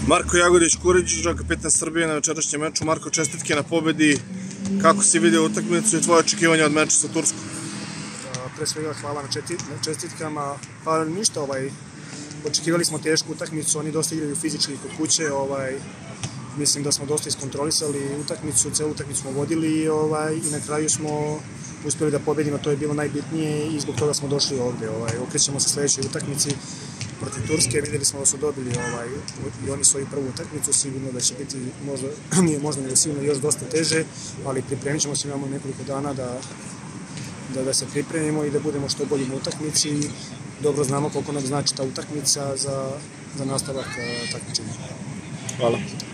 Marko Jagodić, Kuriđić, kapitan Srbije na večerašnjem meču. Marko, čestitke na pobedi. Kako si vidio utakmicu i tvoje očekivanja od meča sa Turskom? Pre svega hvala na čestitkama. Pa ništa, očekivali smo tešku utakmicu, oni dosta igraju fizički kod kuće. Mislim da smo dosta iskontrolisali utakmicu, celu utakmicu smo vodili i na kraju smo uspjeli da pobedimo, to je bilo najbitnije i zbog toga smo došli ovde. Okrećemo se sledećoj utakmici protiv Turske, videli smo da su dobili i oni svoju prvu utakmicu, sigurno da će biti možda nego sigurno još dosta teže, ali pripremit ćemo se, imamo nekoliko dana da se pripremimo i da budemo što bolji u utakmici. Dobro znamo koliko nam znači ta utakmica za nastavak takmičenja. Hvala.